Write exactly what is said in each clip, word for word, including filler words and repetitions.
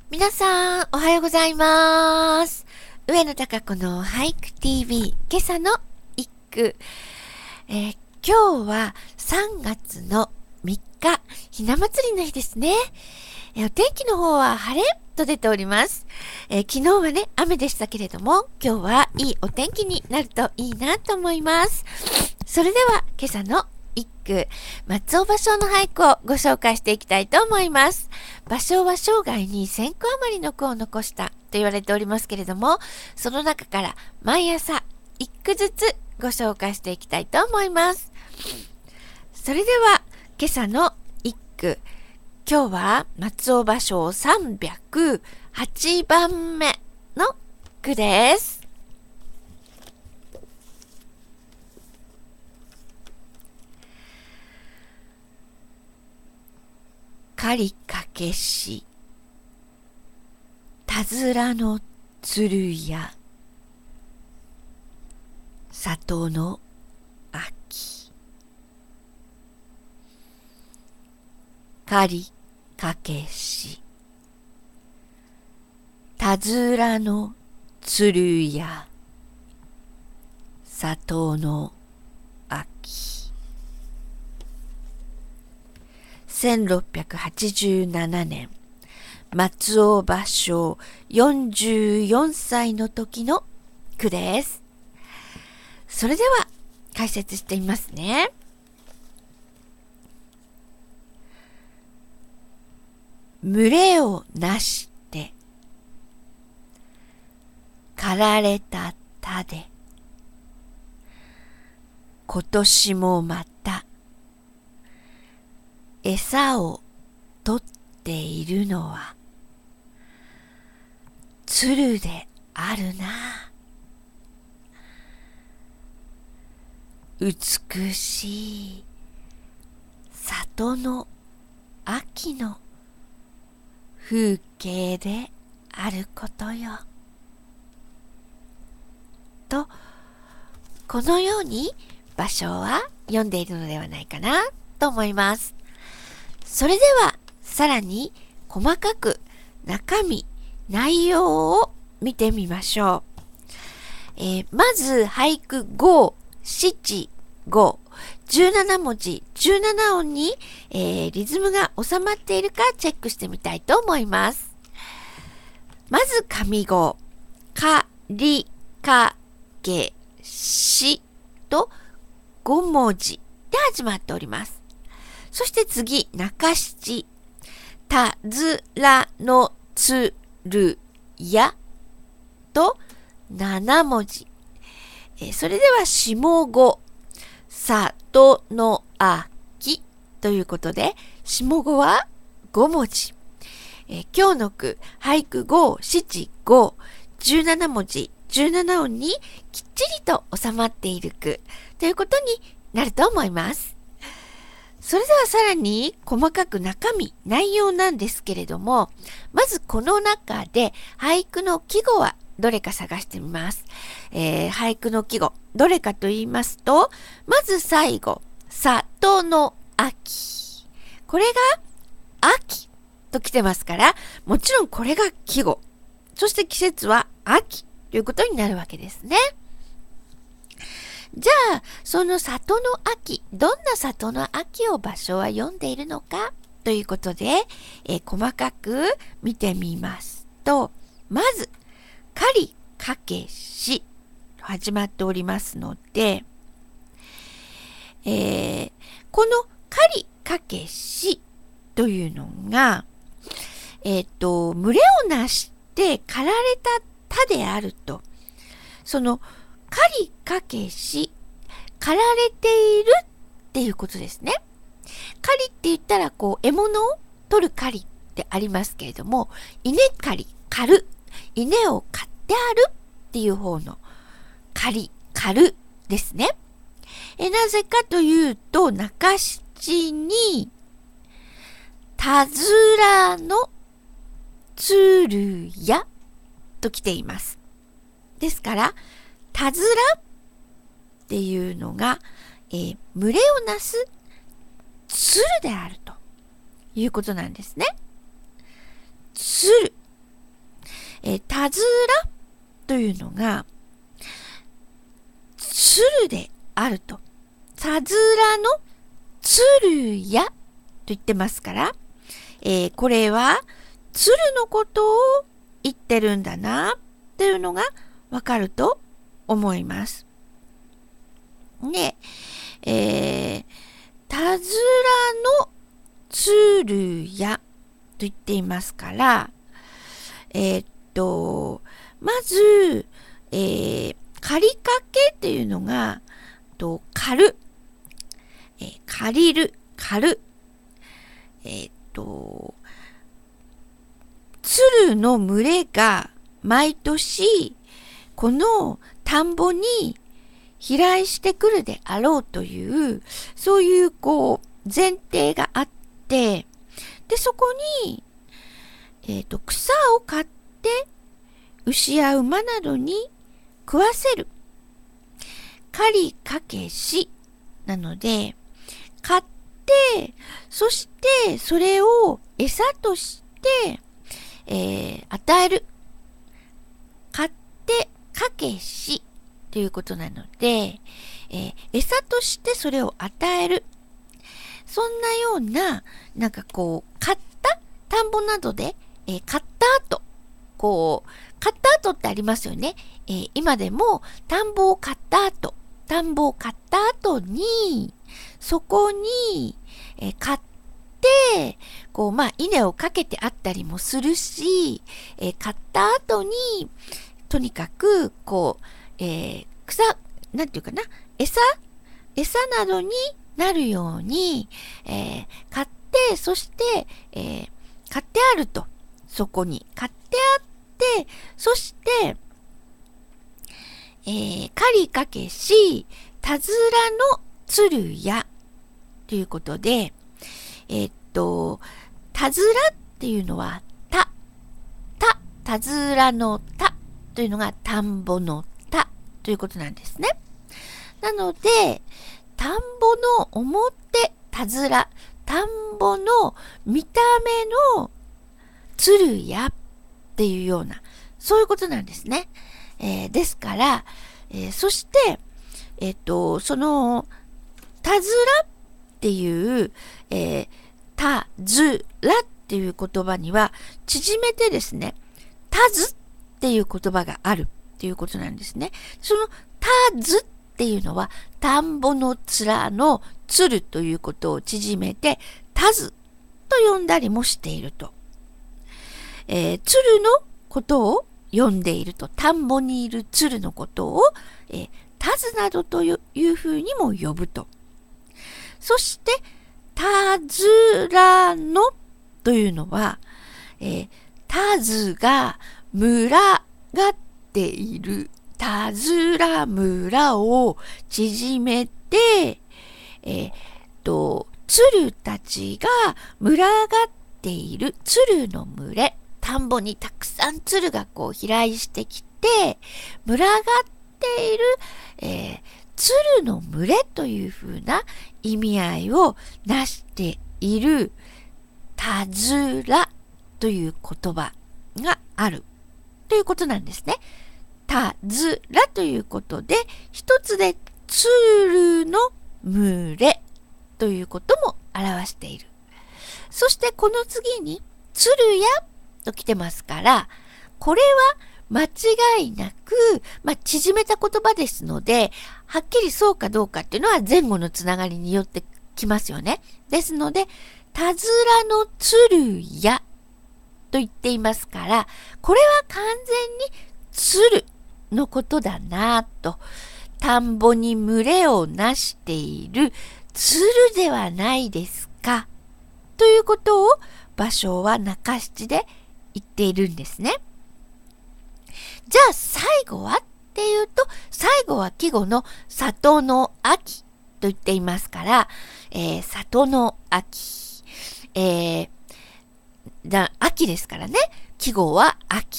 皆さん、おはようございます。上野貴子の俳句 ティーブイ、今朝の一句。えー今日はさんがつのみっか、ひな祭りの日ですね。えーお天気の方は晴れと出ております。えー昨日はね、雨でしたけれども、今日はいいお天気になるといいなと思います。それでは、今朝の一句、松尾芭蕉の俳句をご紹介していきたいと思います。芭蕉は生涯にせんこ余りの句を残したと言われておりますけれども、その中から毎朝一句ずつご紹介していきたいと思います。それでは今朝の一句、今日は松尾芭蕉さんびゃくはちばんめの句です。狩かけし、たずらのつるや、里の秋。狩かけし、たずらのつるや、里の秋。せんろっぴゃくはちじゅうななねん、松尾芭蕉よんじゅうよんさいの時の句です。それでは解説してみますね。群れをなして刈られた田で、今年もまた餌を取っているのは鶴であるな。美しい里の秋の風景であることよ。と、このように芭蕉は読んでいるのではないかなと思います。それではさらに細かく中身、内容を見てみましょう。えー、まず俳句ご、しち、ご、じゅうななもじ、じゅうななおんに、えー、リズムが収まっているかチェックしてみたいと思います。まず上五、かりかけしとごもじで始まっております。そして次、中七、たずらのつるやとななもじ。えー、それでは下五、里の秋ということで、下五はごもじ。えー、今日の句、俳句ご、しち、ご、じゅうななもじ、じゅうななおんにきっちりと収まっている句ということになると思います。それではさらに細かく中身、内容なんですけれども、まずこの中で俳句の季語はどれか探してみます。えー、俳句の季語、どれかと言いますと、まず最後、里の秋。これが秋と来てますから、もちろんこれが季語。そして季節は秋ということになるわけですね。じゃあ、その里の秋、どんな里の秋を芭蕉は読んでいるのかということで、えー、細かく見てみますと、まず、狩かけしと始まっておりますので、えー、この狩かけしというのが、えっと、群れをなして刈られた田であると、その狩かけし、刈られているっていうことですね。狩りって言ったら、こう、獲物を取る狩りってありますけれども、稲刈り、刈る、稲を刈ってあるっていう方の狩り、刈るですね。え、なぜかというと、中七に、たずらのつるやと来ています。ですから、たずらっていうのが、えー、群れをなす鶴であるということなんですね。鶴えー、たずらというのが、鶴であると。たずらの鶴やと言ってますから、えー、これは鶴のことを言ってるんだなっていうのがわかると思います。で、えー、たずらの鶴やと言っていますから、えー、っと、まず、えー、借りかけっていうのが、と借る、えー、借りる、借る、えー、っと、鶴の群れが毎年、この田んぼに飛来してくるであろうという、そういうこう、前提があって、で、そこに、えっと、草を刈って、牛や馬などに食わせる。借りかけし。なので、買って、そしてそれを餌として、えー、与える。買ってかけしということなので、えー、餌としてそれを与える。そんなような、なんかこう、買った田んぼなどで、えー、買った後、こう、買った後ってありますよね。えー、今でも田んぼを買った後、田んぼを買った後に、そこに、えー、買って、こう、まあ、稲をかけてあったりもするし、えー、買った後に、とにかく、こう、えー、草、なんていうかな、餌餌などになるように、えー、買って、そして、えー、買ってあると。そこに買ってあって、そして、えー、借りかけし、たずらの鶴や、ということで、えー、っと、たずらっていうのは、た、た、たずらのたというのが田んぼのたということなんですね。なので、田んぼの表、たずら、田んぼの見た目の鶴やっていうような、そういうことなんですね。えー、ですから、えー、そして、えっと、その、たずらっていう、えー、たずらっていう言葉には、縮めてですね、たずっていう言葉があるっていうことなんですね。その、たずっていうのは、田んぼの面の鶴ということを縮めて、たずと呼んだりもしていると。えー、鶴のことを呼んでいると、田んぼにいる鶴のことを、えー、たずなどというふうにも呼ぶと。そして、たずらのというのは、えー、たずが群がっている、たずら村を縮めて、えー、と、鶴たちが群がっている鶴の群れ、田んぼにたくさん鶴がこう飛来してきて、群がっている、えー、鶴の群れというふうな意味合いをなしているたずらという言葉があるということなんですね。たずらということで、一つで鶴の群れということも表している。そしてこの次に鶴やと来てますから、これは間違いなく、まあ、縮めた言葉ですので、はっきりそうかどうかっていうのは前後のつながりによってきますよね。ですので、たずらの鶴やと言っていますから、これは完全に鶴のことだなと。田んぼに群れをなしている鶴ではないですか。ということを芭蕉は中七で言っているんですね。じゃあ最後はっていうと、最後は季語の里の秋と言っていますから、えー、里の秋。えー、だ秋ですからね。季語は秋。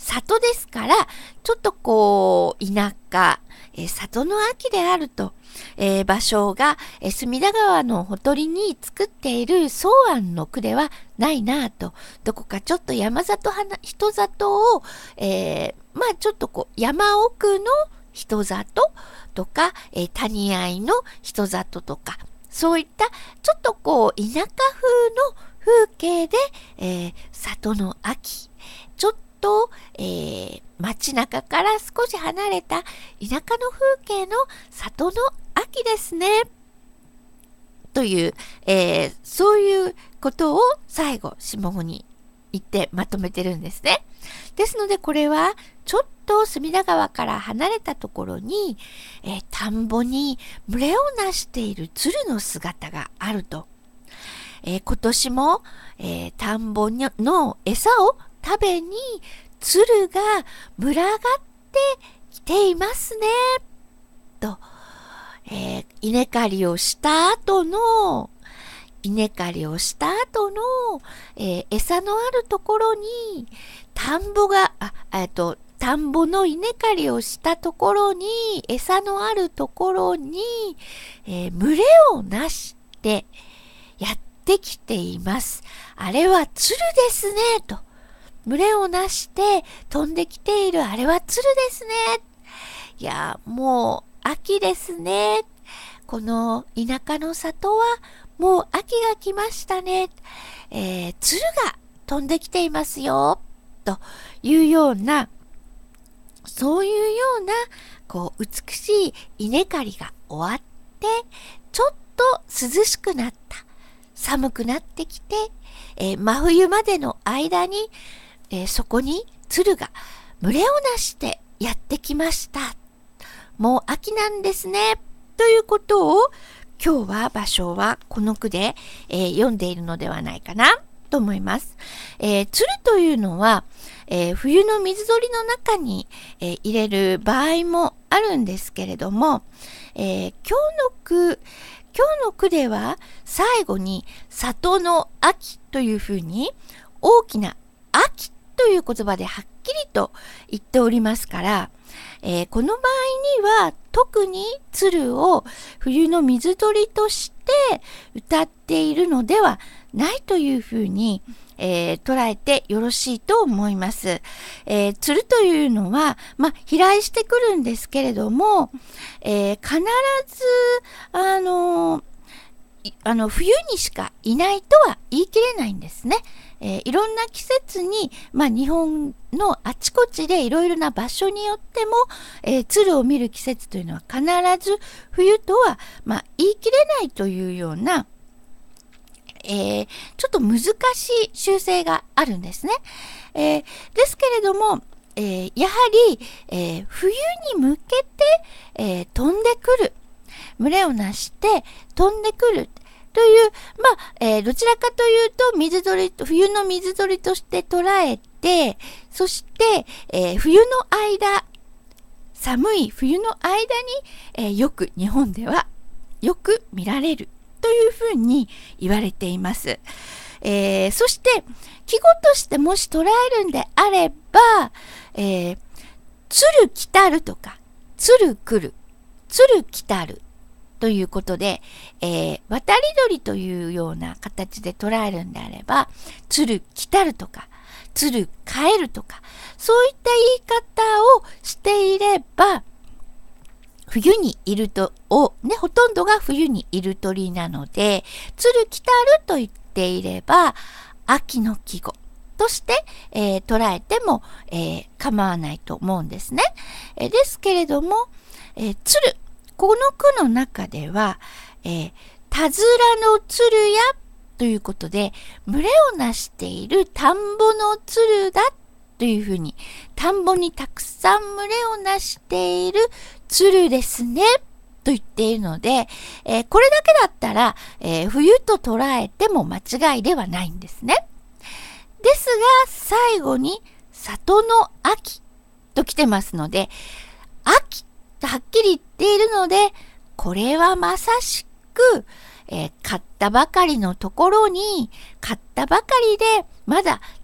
里ですから、ちょっとこう、田舎、えー、里の秋であると、えー、場所が、えー、隅田川のほとりに作っている草庵の句ではないなぁと、どこかちょっと山里花、人里を、えー、まあちょっとこう、山奥の人里とか、えー、谷合の人里とか、そういったちょっとこう、田舎風の風景で、えー、里の秋、ちょっと、えー、街中から少し離れた田舎の風景の里の秋ですね。という、えー、そういうことを最後、下語に言ってまとめてるんですね。ですので、これはちょっと隅田川から離れたところに、えー、田んぼに群れをなしている鶴の姿があると。えー、今年も、えー、田んぼの餌を食べに鶴が群がってきていますね。と、えー、稲刈りをした後の、稲刈りをした後の、えー、餌のあるところに、田んぼが、あ、えっと、田んぼの稲刈りをしたところに、餌のあるところに、えー、群れをなしてやってきています。あれは鶴ですね、と。群れをなして飛んできているあれは鶴ですね。いや、もう秋ですね。この田舎の里はもう秋が来ましたね。えー、鶴が飛んできていますよ。というような、そういうような、こう、美しい稲刈りが終わって、ちょっと涼しくなった。寒くなってきて、えー、真冬までの間に、えー、そこに鶴が群れをなしてやってきました。もう秋なんですね。ということを、今日は芭蕉はこの句で、えー、読んでいるのではないかなと思います。えー、鶴というのは、えー、冬の水鳥の中に、えー、入れる場合もあるんですけれども、えー、今日の句、今日の句では最後に里の秋というふうに大きな秋という言葉ではっきりと言っておりますから、えー、この場合には特に鶴を冬の水鳥として歌っているのではないというふうに、えー、捉えてよろしいと思います。えー、鶴というのは、まあ、飛来してくるんですけれども、えー、必ず、あのー、あの冬にしかいないとは言い切れないんですね。えー、いろんな季節に、まあ、日本のあちこちでいろいろな場所によっても、えー、鶴を見る季節というのは必ず冬とは、まあ、言い切れないというような、えー、ちょっと難しい習性があるんですね。えー、ですけれども、えー、やはり、えー、冬に向けて、えー、飛んでくる。群れをなして飛んでくるという、まあ、えー、どちらかというと水鳥、冬の水鳥として捉えて、そして、えー、冬の間、寒い冬の間に、えー、よく日本ではよく見られるというふうに言われています。えー、そして季語としてもし捉えるんであれば、えー、鶴来たるとか鶴来る、鶴来たるということで、えー、渡り鳥というような形で捉えるんであれば、鶴来たるとか、鶴帰るとか、そういった言い方をしていれば、冬にいると、を、ね、ほとんどが冬にいる鳥なので、鶴来たると言っていれば、秋の季語として、えー、捉えても、えー、構わないと思うんですね。えー、ですけれども、えー、鶴、この句の中では、えー、たずらの鶴やということで、群れをなしている田んぼの鶴だというふうに、田んぼにたくさん群れをなしている鶴ですねと言っているので、えー、これだけだったら、えー、冬と捉えても間違いではないんですね。ですが、最後に里の秋と来てますので、秋はっきり言っているので、これはまさしく、えー、買ったばかりのところに、買ったばかりでまだ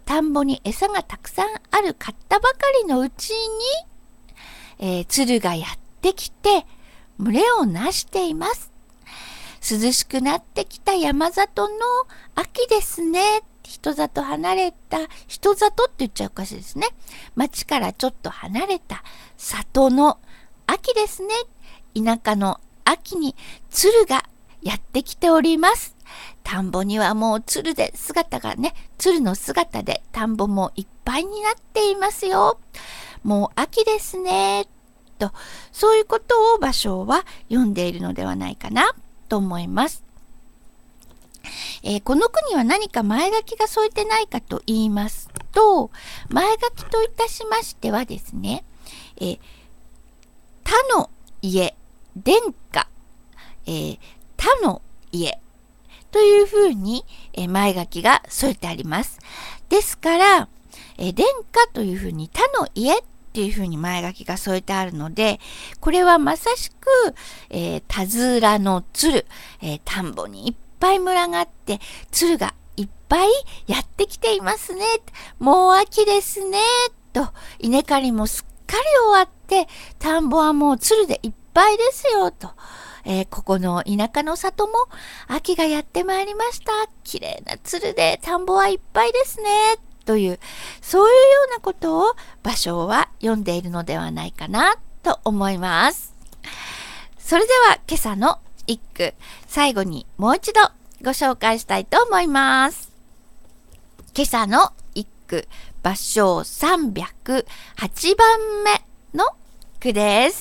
田んぼに餌がたくさんある買ったばかりのうちに、えー、鶴がやってきて群れをなしています。涼しくなってきた山里の秋ですね。人里離れた、人里って言っちゃおかしいですね。町からちょっと離れた里の秋ですね。田舎の秋に鶴がやってきております。田んぼにはもう鶴で姿がね、鶴の姿で田んぼもいっぱいになっていますよ。もう秋ですね。と、そういうことを芭蕉は読んでいるのではないかなと思います。えー、この句には何か前書きが添えてないかと言いますと、前書きといたしましてはですね、えー、他の家、殿下、えー、他の家というふうに、えー、前書きが添えてあります。ですから、えー、殿下というふうに他の家っていうふうに前書きが添えてあるので、これはまさしく、えー、田面の鶴、えー、田んぼにいっぱい群がって鶴がいっぱいやってきていますね。もう秋ですね。と、稲刈りもすっかり終わって、田んぼはもう鶴でいっぱいですよ。と、えー、ここの田舎の里も秋がやってまいりました。綺麗な鶴で田んぼはいっぱいですね。という、そういうようなことを芭蕉は読んでいるのではないかなと思います。それでは今朝の一句、最後にもう一度ご紹介したいと思います。今朝の一句、芭蕉さんびゃくはちばんめの句です。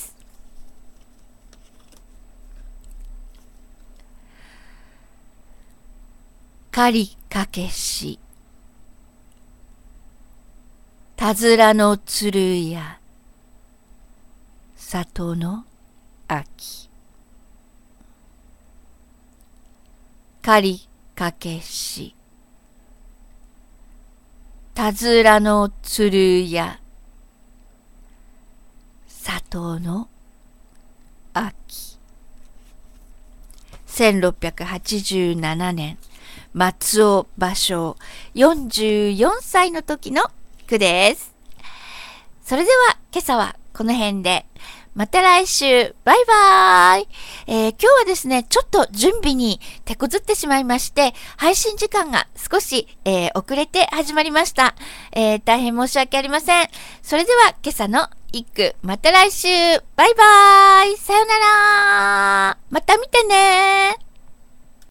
狩りかけし田面の鶴や里の秋。狩りかけし田面の鶴や里の秋。せんろっぴゃくはちじゅうななねん、松尾芭蕉よんじゅうよんさいの時の句です。それでは今朝はこの辺で。また来週。バイバーイ。えー、今日はですね、ちょっと準備に手こずってしまいまして、配信時間が少し、えー、遅れて始まりました。えー、大変申し訳ありません。それでは今朝の一句、また来週。バイバーイ。さよなら。また見てね。